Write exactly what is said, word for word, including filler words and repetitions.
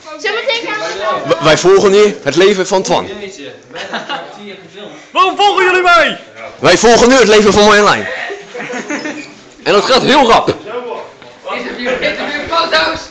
W wij volgen nu het leven van Twan. Waarom volgen jullie mij? Wij volgen nu het leven van Marjolein. En dat gaat heel rap. Interview, interview, foto's!